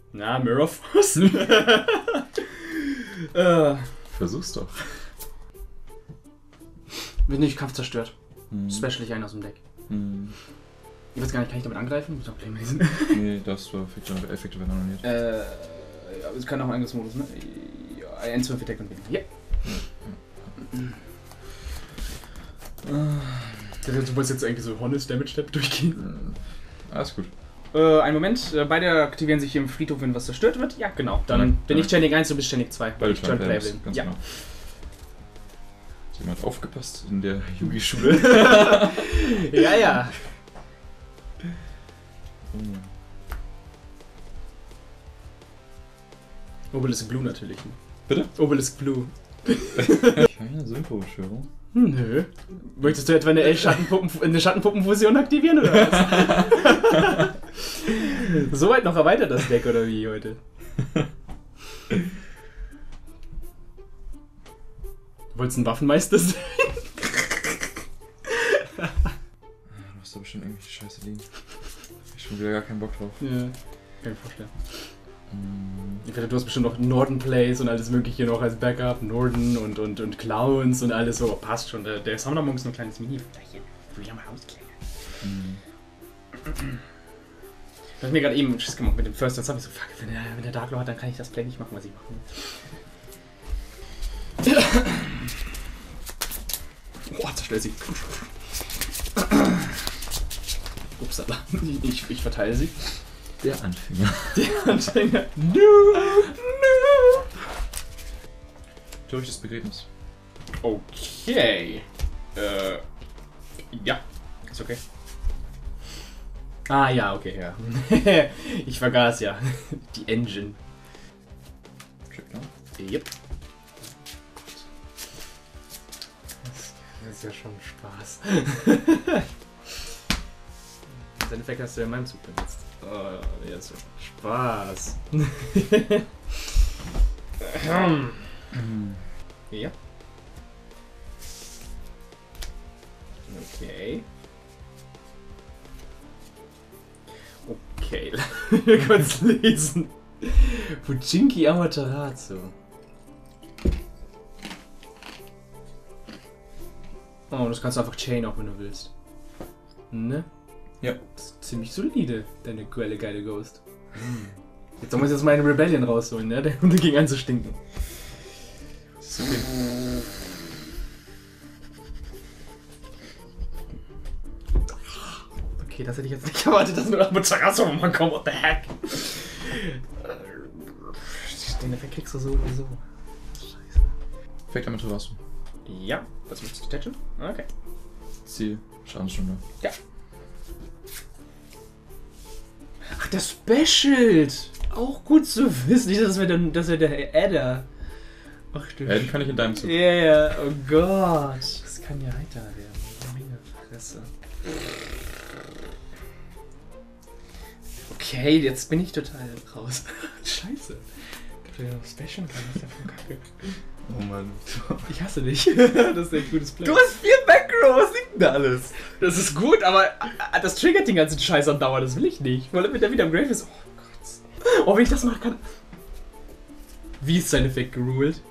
Na, Mirror Force? Versuch's doch. Wird nicht Kampf zerstört. Hm. Special ich einen aus dem Deck. Hm. Ich weiß gar nicht, kann ich damit angreifen? Muss doch Playmason. Nee, darfst du Effekte werden annulliert. Ja, es kann auch ein Angriffsmodus, ne? Ja, 1 für Deck und weniger. Ja. Du wolltest jetzt eigentlich so Honest Damage Step durchgehen? Alles gut. Einen Moment, beide aktivieren sich hier im Friedhof, wenn was zerstört wird. Ja, genau. Dann bin ich Standing 1, du bist Standing 2. Beide ich Turn Playable. ganz Ja. genau. Hat jemand aufgepasst in der Yugi-Schule? Ja, ja. Obelisk Blue natürlich. Bitte? Obelisk Blue. Keine Synchro-Beschwörung. Nö. Möchtest du etwa eine Schattenpuppenfusion aktivieren oder was? Soweit noch erweitert das Deck oder wie heute? Du wolltest einen Waffenmeister sein? Du hast da bestimmt irgendwelche Scheiße liegen. Ich hab schon wieder gar keinen Bock drauf. Ja, kann ich mir vorstellen. Ich finde, du hast bestimmt noch Norden Plays und alles mögliche noch als Backup, Norden und Clowns und alles so. Passt schon. Der Summoner Monk ist nur ein kleines Mini-Flächen. Will ich mal ausklingen. Ich hab mir gerade eben Schiss gemacht mit dem First, dann hab ich so, fuck, wenn der Dark Lord hat, dann kann ich das Play nicht machen, was ich machen will. Boah, zerstört sie. Upsala. Ich verteile sie. Der Anfänger. Der Anfänger. No! Törichtes Begräbnis. Okay. Ja. Ist okay. Ah, ja, okay, ja. Ich vergaß ja. Die Engine. Check, ne? Yep. Das ist ja schon Spaß. Seine Effekt hast du ja in meinem Zug benutzt. Oh, ja, so Spaß. Ja. Okay. Okay, lass mich kurz lesen. Fujinki Amaterasu. Oh, das kannst du einfach chain auch, wenn du willst. Ne? Ja. Das ist ziemlich solide, deine geile Ghost. Jetzt muss ich jetzt meine Rebellion rausholen, ne? Der Hunde ging an zu stinken. Das ist okay. Okay, das hätte ich jetzt nicht erwartet, dass nur Amaterasu mal kommt. What the heck? Den Effekt kriegst du so oder so. Scheiße. Effekt Amaterasu. Ja, was möchtest du detachen? Okay. Ziel. Schadensstunde. Ja. Ach, das Specialt! Auch gut zu wissen. Nicht, dass wir der Adder. Ach du. Den kann ich in deinem Zug. Ja, yeah, oh Gott. Das kann ja heiter werden. Meine Fresse. Okay, jetzt bin ich total raus. Scheiße. Gibt ja noch Special? Kann ich davon kacke. Oh Mann. Ich hasse dich. Das ist ein gutes Play. Du hast 4 Backrow, was liegt denn da alles? Das ist gut, aber das triggert den ganzen Scheiß an Dauer, das will ich nicht. Weil wenn der wieder im Grave ist. Oh Gott. Oh, wenn ich das machen kann. Wie ist sein Effekt geruled?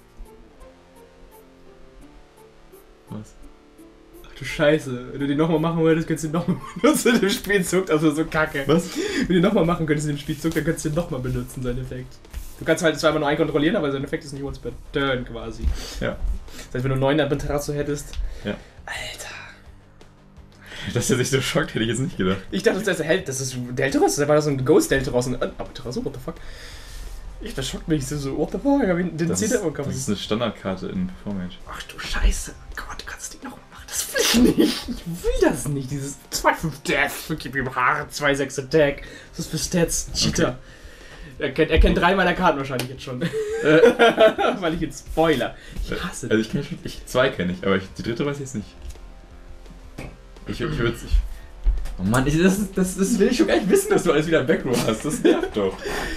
Was? Ach du Scheiße. Wenn du den nochmal machen wolltest, könntest du den nochmal benutzen in dem Spielzug. Also so kacke. Was? Wenn du den nochmal machen könntest in dem Spielzug, dann könntest du den nochmal benutzen, seinen Effekt. Du kannst halt zwar immer nur einen kontrollieren, aber sein Effekt ist nicht once per turn quasi. Ja. Das heißt, wenn du 9 Amaterasu hättest. Ja. Alter. Dass er sich so schockt, hätte ich jetzt nicht gedacht. Ich dachte zuerst, hey, das ist Deltaros, das war das so ein Ghost Deltaros und Amaterasu, what the fuck? Das schockt mich so, what the fuck? Den zieht er Das ist eine Standardkarte in Performance. Ach du Scheiße. Gott, du kannst das Ding noch machen. Das will ich nicht. Ich will das nicht. Dieses 2-5 Death, gib ihm Haare, 2-6 Attack. Das ist für Stats. Cheater. Okay. Er kennt 3 meiner Karten wahrscheinlich jetzt schon. Weil ich jetzt Spoiler. Ich hasse Also ich kenne schon, 2 kenne ich, aber die dritte weiß ich jetzt nicht. Ich würde es nicht. Oh Mann, das will ich schon gar nicht wissen, dass du alles wieder im Backrow hast. Das nervt doch.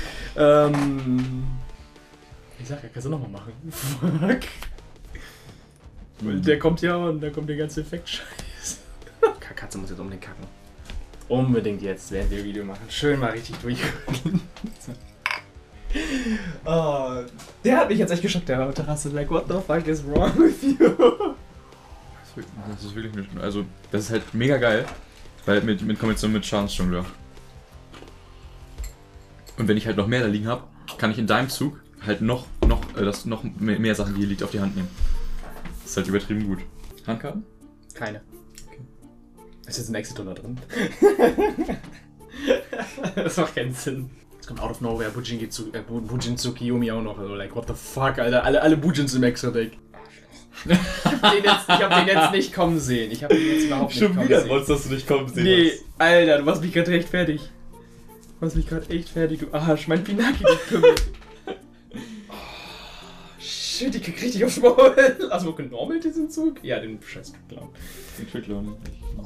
Ich sag ja, kannst du nochmal machen. Fuck. Weil der kommt ja und dann kommt der ganze Effekt. Scheiße. Katze muss jetzt unbedingt kacken. Unbedingt jetzt, während wir Video machen. Schön mal richtig durchholen. Oh, der hat mich jetzt echt geschockt, der Terrasse. Like, what the fuck is wrong with you? Das ist wirklich nicht. Also, das ist halt mega geil. Weil mit Kombination mit Schadensjongleur. Und wenn ich halt noch mehr da liegen habe, kann ich in deinem Zug halt noch mehr Sachen, die hier liegt, auf die Hand nehmen. Das ist halt übertrieben gut. Handkarten? Keine. Okay. Ist jetzt ein Exitor da drin? Das macht keinen Sinn. Jetzt kommt out of nowhere Bujin Kiyomi auch noch. Also, like, what the fuck, Alter. Alle Bujins im Extra-Deck. Ich hab den jetzt nicht kommen sehen. Ich hab den jetzt überhaupt nicht kommen sehen. Schon wieder Monster, dass du nicht kommen sehen Nee, hast. Alter, du machst mich gerade echt fertig. Du machst mich gerade echt fertig, du Arsch. Mein Pinaki, du Kümmel. Oh, shit, ich krieg richtig aufs Maul. Also, normal diesen Zug? Ja, den scheiß Clown. Den Tricklown.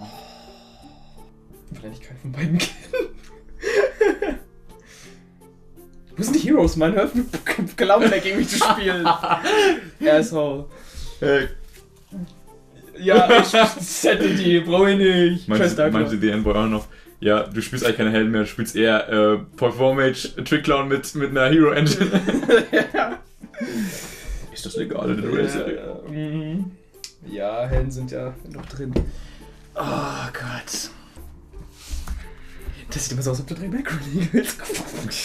Weil ich keinen von beiden kenne. Wo sind die Heroes, Mann? Hör auf, mit Clown gegen mich zu spielen. Asshole. Hey. Ja, ich settle die, brauch ich nicht. Meinte die Envoy auch noch. Ja, du spielst eigentlich keine Helden mehr, du spielst eher Performage Tricklown mit einer Hero Engine. Ja. Ist das legal in der Race? Ja, Helden sind ja noch drin. Oh Gott. Das sieht immer so aus, als ob du 3 Macro-Ligen willst. Klar.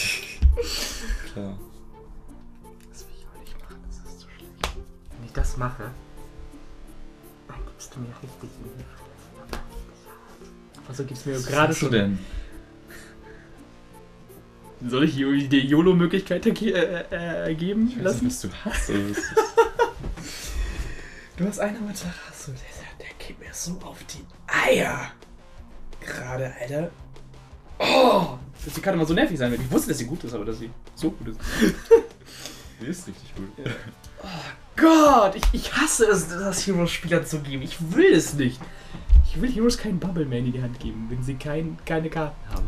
Das will ich auch nicht machen, das ist so schlecht. Wenn ich das mache, dann gibst du mir richtig in die Fresse. Also gibst du mir gerade schon... denn? Soll ich dir YOLO-Möglichkeit geben Ich weiß lassen? nicht, was du hast. Du hast einen mit Terrasse, der geht mir so auf die Eier. Gerade, Alter. Oh! Die kann immer so nervig sein. Ich wusste, dass sie gut ist, aber dass sie so gut ist. Die ist richtig gut. Ja. Oh Gott! Ich hasse es, das Heroes-Spieler zu geben. Ich will es nicht. Ich will Heroes keinen Bubble Man in die Hand geben, wenn sie keine Karten haben.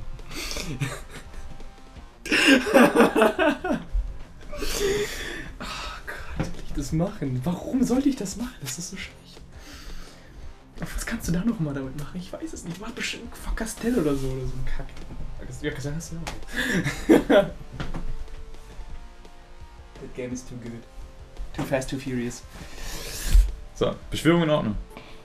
Oh Gott, wie will ich das machen? Warum sollte ich das machen? Das ist so schlecht. Was kannst du da noch mal damit machen? Ich weiß es nicht. Mach bestimmt Castell oder so ein Kack. Ja, Castell hast du ja auch. That game is too good. Too fast, too furious. So, Beschwörung in Ordnung.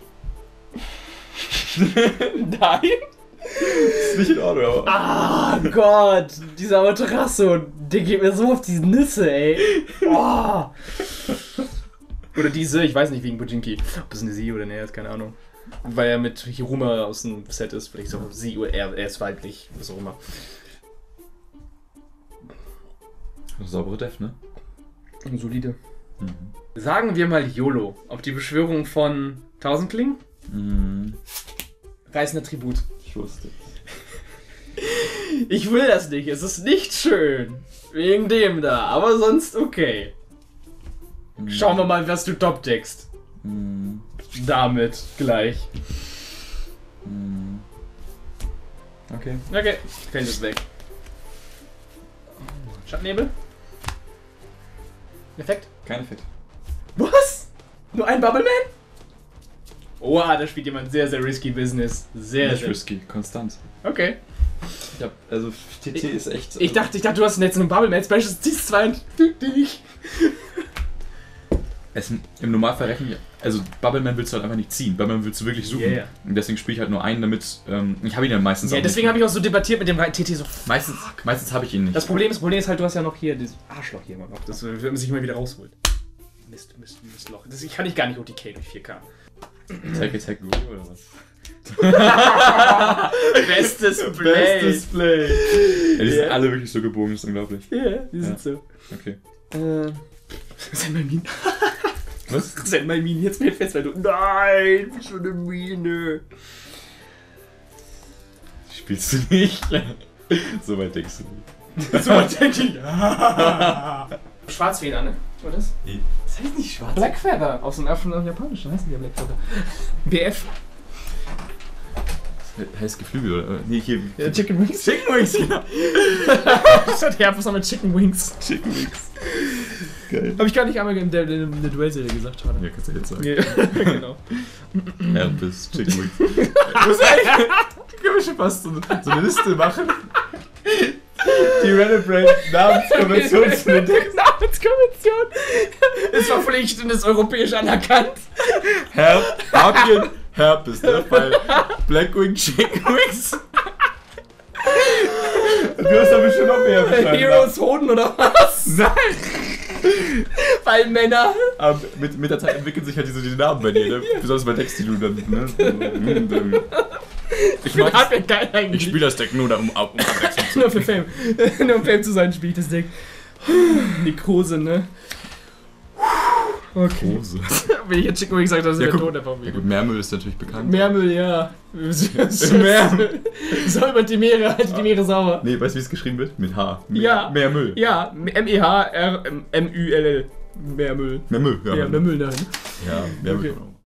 Nein? Ist nicht in Ordnung, aber. Ah Gott, dieser Materasso, der geht mir so auf die Nüsse, ey. Oh. Oder diese, ich weiß nicht, wegen Bujinki. Ob das eine sie oder ne, ist keine Ahnung. Weil er mit Hiruma aus dem Set ist, vielleicht so sie oder er ist weiblich, was auch immer. Saubere Def, ne? Solide. Mhm. Sagen wir mal YOLO. Auf die Beschwörung von Tausendkling? Mhm. Reißender Tribut. Ich wusste. Ich will das nicht, es ist nicht schön. Wegen dem da, aber sonst okay. Schauen wir mal, was du top-deckst. Mhm. Damit gleich. Mhm. Okay. Okay, fällt es weg. Schattennebel? Effekt? Kein Effekt. Was? Nur ein Bubble Man? Oha, da spielt jemand sehr, sehr risky Business. Sehr, Nicht sehr risky, konstant. Okay. Ja, also TT ist echt. Ich dachte, du hast jetzt einen Bubble Man Special, ziehst 2 und fick dich. Im Normalfall rechnen, also Bubbleman willst du halt einfach nicht ziehen. Bubbleman willst du wirklich suchen. Yeah. Und deswegen spiele ich halt nur einen, damit. Ich habe ihn ja meistens Ja, auch deswegen habe ich auch so debattiert mit dem TT so. Meistens habe ich ihn nicht. Das Problem ist halt, du hast ja noch hier dieses Arschloch hier immer noch. Das wird man sich immer wieder rausholt. Mistloch. Ich kann nicht gar nicht OTK durch 4K. Attack gut oder was? Bestes Play. Bestes Play. Ja, die sind alle wirklich so gebogen, das ist unglaublich. Ja, die sind so. Okay. Send mal Minen. Was? Send mal Minen, jetzt mir fest, weil du. Nein, so eine Mine. Spielst du nicht? So weit denkst du nicht. So weit denke ich. Schwarzfeder, ne? War das? Nee. Das heißt nicht schwarz. Black Feather. Aus dem Japanischen heißen die ja Black Feather. BF. Heißt Geflügel oder? Nee, hier. Ja, Chicken Wings. Chicken Wings, genau. Statt Herpes haben wir Chicken Wings. Chicken Wings. Geil. Hab ich gar nicht einmal in der Duell-Serie gesagt, schade. Ja, kannst du jetzt sagen. Ja, genau. Herpes, Chicken Wings. Du musst eigentlich. Können wir schon fast so eine Liste machen? Die Reddit Brain Namenskonvention zu entdecken. Namenskonvention ist verpflichtend, ist europäisch anerkannt. Herpes, ne? Weil Blackwing Chicken Wings. Du hast doch bestimmt noch mehr beschreiben. Heroes Hoden oder was? Nein! Weil Männer. Aber mit der Zeit entwickeln sich halt diese Namen bei dir, ne? Besonders bei Decks, die du dann, ne? Ich spiele das Deck nur, um abwechseln zu Nur für Fame. Nur um Fame zu sein, spiele ich das Deck. Nekrose, ne? Okay. Wenn ich jetzt Chicken Wings sage, das ist der Tod einfach ja gut, Meermüll ist natürlich bekannt. Meermüll, ja. Meermüll. So über die Meere, halt die Meere sauber. Nee, weißt du, wie es geschrieben wird? Mit H. Meermüll. Ja, M-E-H-R-M-U-L-L. Meermüll. Meermüll, ja. Ja, Meermüll, nein. Ja, Meermüll. Okay.